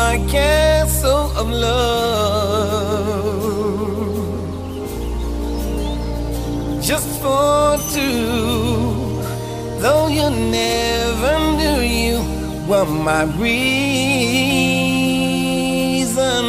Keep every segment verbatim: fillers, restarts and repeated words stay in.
my castle of love, just for two. Though you never knew you were my reason,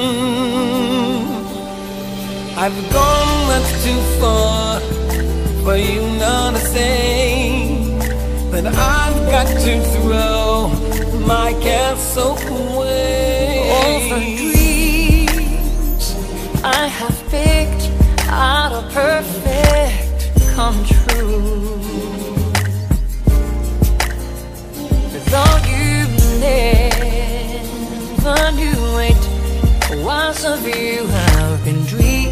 I've gone much too far for you not to say that I've got to throw my castle away. All the dreams I have picked out of perfect come true. Though you never knew it was of you I've been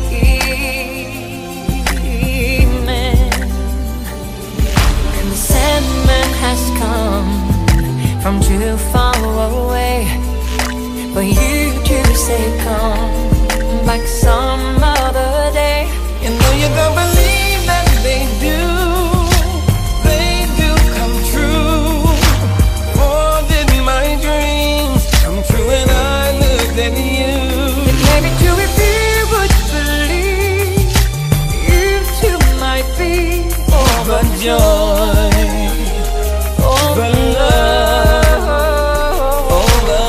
dreaming, and the Sandman has come from too far away for you to say come back some other day. You know you don't believe that they do, they do come true. Or did my dreams come true and I looked at you? And maybe too if you would believe, you too might be overjoyed, over love, over,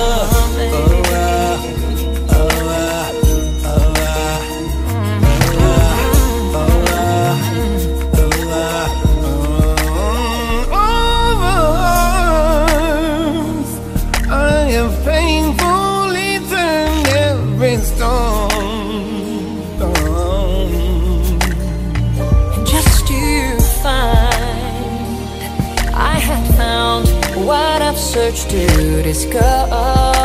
I have painfully turned every stone, and just to find I had found what I've searched to discover.